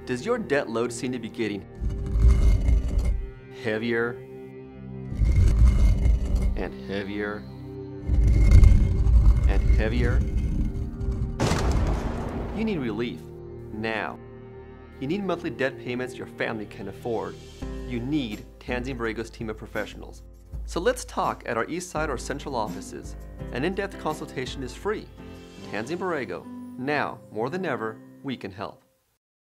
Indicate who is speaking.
Speaker 1: Does your debt load seem to be getting heavier and heavier and heavier? You need relief now. You need monthly debt payments your family can afford. You need Tanzy Borrego's team of professionals. So let's talk at our Eastside or Central offices. An in-depth consultation is free. Tanzy Borrego. Now, more than ever, we can help.